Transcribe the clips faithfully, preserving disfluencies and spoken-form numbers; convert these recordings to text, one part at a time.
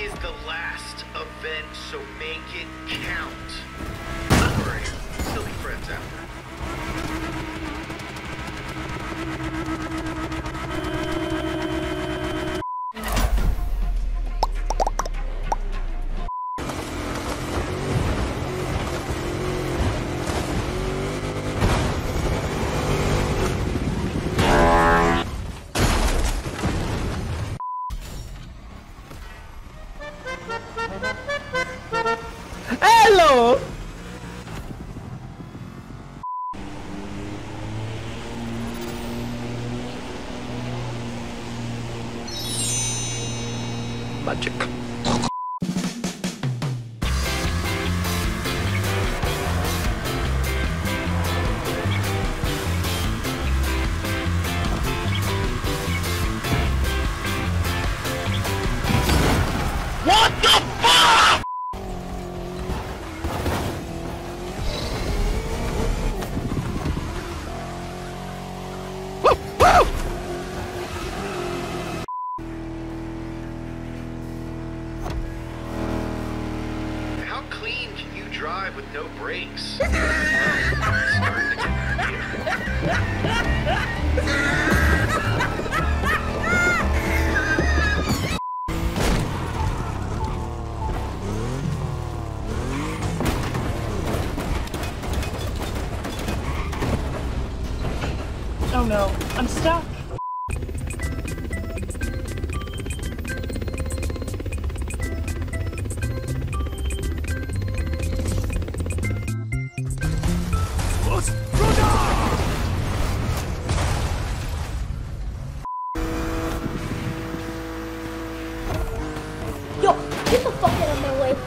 is the last event, so make it count. Don't worry, we'll still be friends after. Hello! Magic. What the fuck?! How clean can you drive with no brakes? Well, I'm starting to get an idea. Oh no, I'm stuck. Yo, get the fuck out of my way.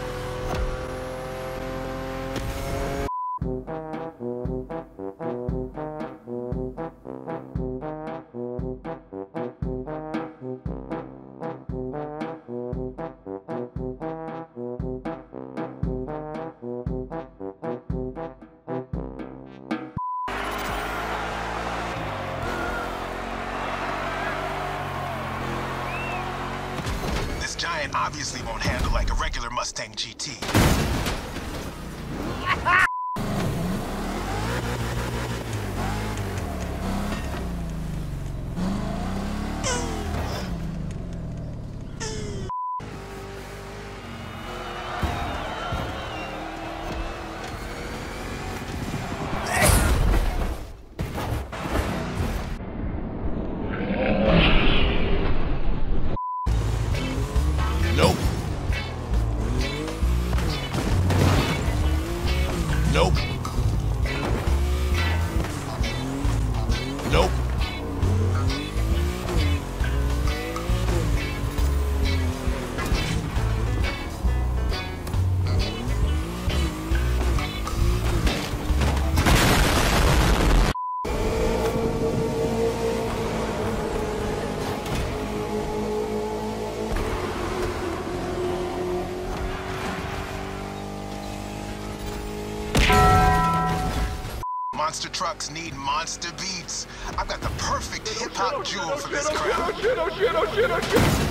This giant obviously won't handle like a regular Mustang G T. Nope. Nope. Nope. Monster trucks need monster beats. I've got the perfect hip-hop jewel for this crowd. Oh shit, oh shit, oh shit, oh shit!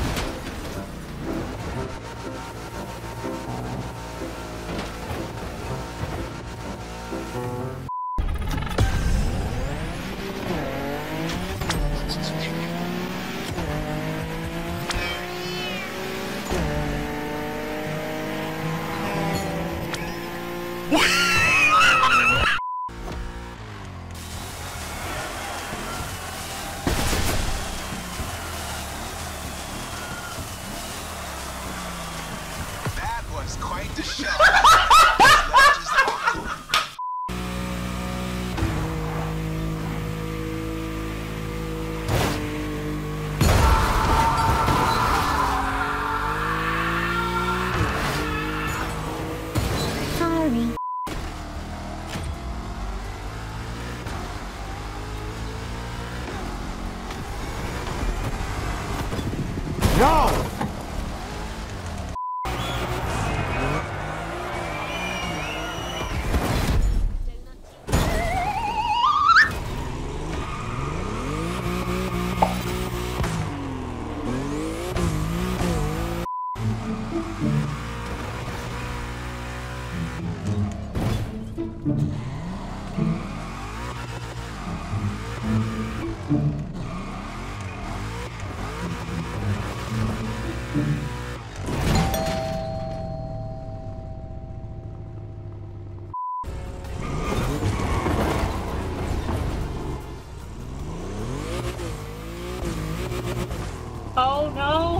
That was quite the show. Sorry. No! Oh no!